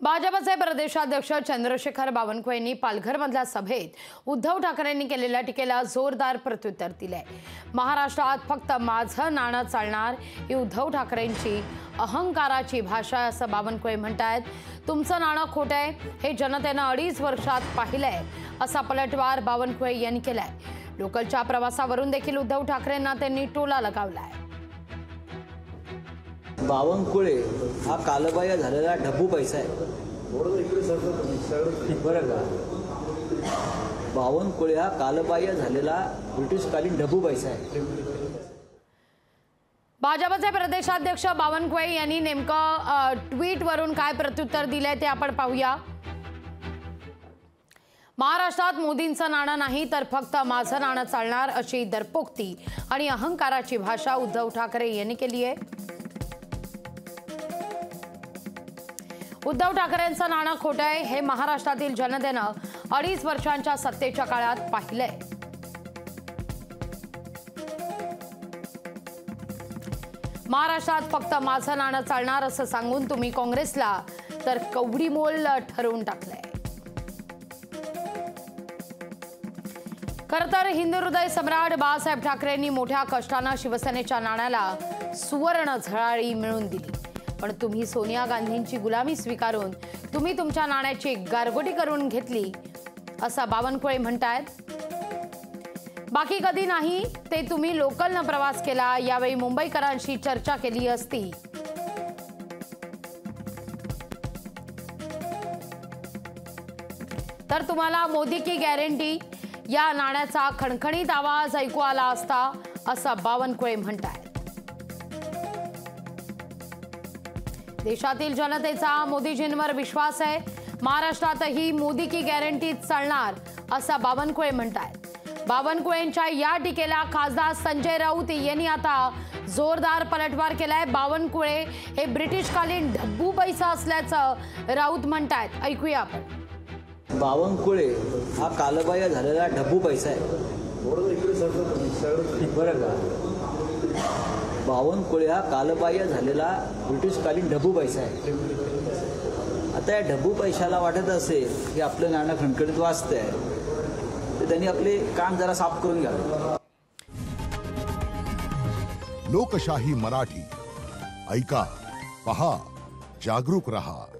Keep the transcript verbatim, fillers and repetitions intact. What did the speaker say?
भाजपचे प्रदेशाध्यक्ष चंद्रशेखर बावनकुळे यांनी पालघरमधल्या सभेत उद्धव ठाकरेंनी केलेल्या टीकेला जोरदार प्रत्युत्तर दिलंय। महाराष्ट्रात फक्त माझं नाणं चालणार ही उद्धव ठाकरेंची अहंकाराची भाषा असं बावनकुळे म्हणतायत। तुमचं नाणं खोटं आहे हे जनतेनं अडीच वर्षात पाहिलंय असा पलटवार बावनकुळे यांनी केलाय। लोकलच्या प्रवासावरून देखील उद्धव ठाकरेंना त्यांनी टोला लगावलाय। बावनकुळे हा कालबाह्य झालेला ढबू पैसा आहे। बरं का, बावनकुळे हा कालबाह्य झालेला ब्रिटिशकालीन ढबू पैसा आहे। भाजपचे प्रदेशाध्यक्ष बावनकुळे यांनी नेमकं ट्विट वरून काय प्रत्युत्तर दिलंय ते आपण पाहूया। महाराष्ट्रात मोदींचं नाणं नाही तर फक्त माझं नाणं चालणार अशी दरपोक्ती आणि अहंकाराची भाषा उद्धव ठाकरे यांनी केली आहे। उद्धव ठाकरेंचं नाणं खोटं आहे हे महाराष्ट्रातील जनतेनं अडीच वर्षांच्या सत्तेच्या काळात पाहिलंय। महाराष्ट्रात फक्त माझं नाणं चालणार असं सांगून तुम्ही काँग्रेसला तर कवडीमोल ठरवून टाकलंय। खरं तर हिंदू हृदय सम्राट बाळासाहेब ठाकरेंनी मोठ्या कष्टानं शिवसेनेच्या नाण्याला सुवर्ण झळाळी मिळवून दिली, पण तुम्ही सोनिया गांधींची गुलामी स्वीकारून तुम्ही तुमच्या नाण्याची गारगोटी करून घेतली असं बावनकुळे म्हणतायत। बाकी कधी नाही ते तुम्ही लोकलनं प्रवास केला, यावेळी मुंबईकरांशी चर्चा केली असती तर तुम्हाला मोदी की गॅरंटी या नाण्याचा खणखणीत आवाज ऐकू आला असता असं बावनकुळे म्हणतायत। देशातील जनतेचा मोदीजींवर विश्वास आहे, महाराष्ट्रातही मोदी की गॅरंटी चालणार असं बावनकुळे म्हणतायत। बावनकुळेंच्या या टीकेला खासदार संजय राऊत यांनी आता जोरदार पलटवार केलाय। बावनकुळे हे ब्रिटिशकालीन ढब्बू पैसा असल्याचं राऊत म्हणतायत, ऐकूया आपण। बावनकुळे हा कालबाह्य झालेला ढब्बू पैसा आहे। बरं का, बावनकुळे हा कालबाह्य झालेला ब्रिटिशकालीन ढबू पैसा आहे। आता या ढबू पैशाला वाटत असेल की आपलं नाणं खणखणीत वाजतंय तर त्यांनी आपले कान जरा साफ करून घ्यावे। लोकशाही मराठी ऐका, पहा, जागरूक रहा।